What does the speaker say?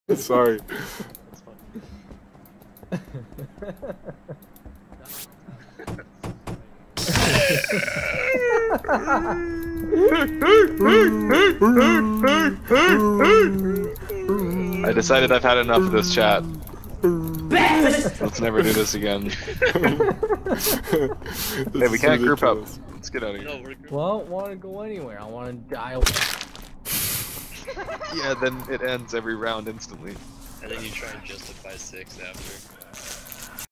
Sorry. That's fine. I decided I've had enough of this chat. Let's never do this again. Hey, we can't group up. Let's get out of here. No, we're good. Well, I don't want to go anywhere. I want to die. Yeah, then it ends every round instantly. And then you try and justify 6 after.